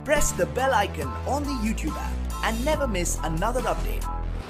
press the bell icon on the YouTube app and never miss another update.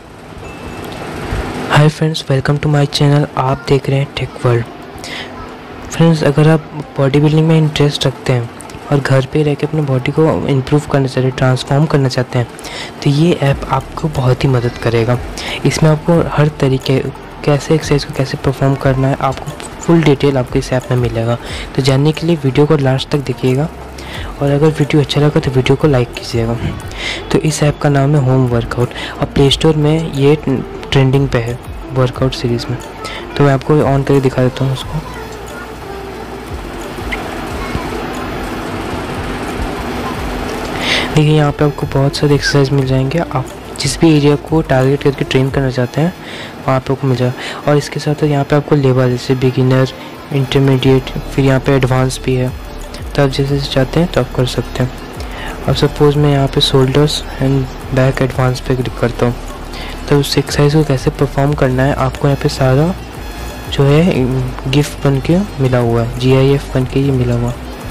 Hi friends, welcome to my channel. आप देख रहे हैं tech world. Friends, अगर आप body building में interest रखते हैं और घर पे रह के अपने बॉडी को इम्प्रूव करना चाहते हैं, ट्रांसफॉर्म करना चाहते हैं, तो ये ऐप आपको बहुत ही मदद करेगा। इसमें आपको हर तरीके कैसे एक्सरसाइज को कैसे परफॉर्म करना है, आपको फुल डिटेल आपको इस ऐप में मिलेगा। तो जानने के लिए वीडियो को लास्ट तक देखिएगा और अगर वीडियो अच्छा लगा तो वीडियो को लाइक कीजिएगा। तो इस ऐप का नाम है होम वर्कआउट और प्ले स्टोर में ये ट्रेंडिंग पे है वर्कआउट सीरीज़ में। तो मैं आपको ऑन करके दिखा देता हूँ उसको। देखिए, यहाँ पे आपको बहुत सारे एक्सरसाइज मिल जाएंगे। आप जिस भी एरिया को टारगेट करके ट्रेन करना चाहते हैं वहाँ पे आपको मिल जाएगा। और इसके साथ यहाँ पे आपको लेवल जैसे बिगिनर, इंटरमीडिएट, फिर यहाँ पे एडवांस भी है। तो आप जैसे चाहते हैं तो आप कर सकते हैं। अब सपोज़ मैं यहाँ पे शोल्डर्स एंड बैक एडवांस पे क्लिक करता हूँ, तो उस एक्सरसाइज को कैसे परफॉर्म करना है आपको यहाँ पे सारा जो है गिफ्ट बन के मिला हुआ है, GIF बन के ये मिला हुआ।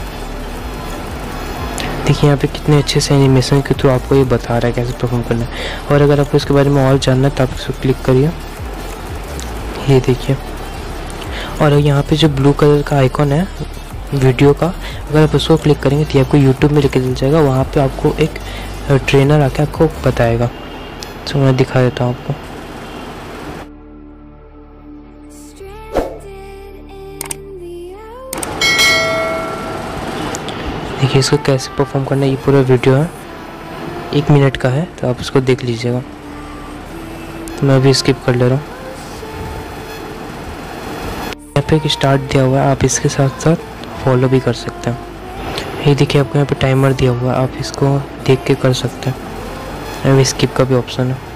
देखिए यहाँ पे कितने अच्छे से एनिमेशन के थ्रू आपको ये बता रहा है कैसे परफॉर्म करना है। और अगर आपको इसके बारे में और जानना है तो आप इसको क्लिक करिए, ये देखिए। और यहाँ पे जो ब्लू कलर का आइकॉन है वीडियो का, अगर आप उसको क्लिक करेंगे तो ये आपको यूट्यूब में लेके चल जाएगा। वहाँ पे आपको एक ट्रेनर आके आपको बताएगा। तो मैं दिखा देता हूँ आपको। देखिए इसको कैसे परफॉर्म करना है। ये पूरा वीडियो है, 1 मिनट का है, तो आप इसको देख लीजिएगा। तो मैं अभी स्किप कर ले रहा हूँ। यहाँ पे एक स्टार्ट दिया हुआ है, आप इसके साथ साथ फॉलो भी कर सकते हैं। ये देखिए आपको यहाँ पे टाइमर दिया हुआ है, आप इसको देख के कर सकते हैं। अभी स्किप का भी ऑप्शन है।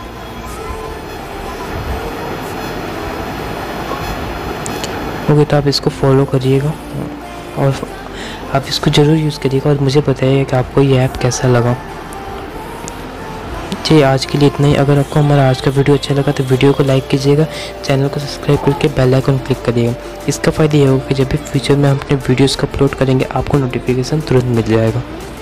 ओके, तो आप इसको फॉलो करिएगा और आप इसको ज़रूर यूज़ करिएगा और मुझे बताइएगा कि आपको ये ऐप कैसा लगा। जी, आज के लिए इतना ही। अगर आपको हमारा आज का वीडियो अच्छा लगा तो वीडियो को लाइक कीजिएगा, चैनल को सब्सक्राइब करके बेल आइकन क्लिक करिएगा। इसका फ़ायदा ये होगा कि जब भी फ्यूचर में हम अपने वीडियोज़ को अपलोड करेंगे आपको नोटिफिकेशन तुरंत मिल जाएगा।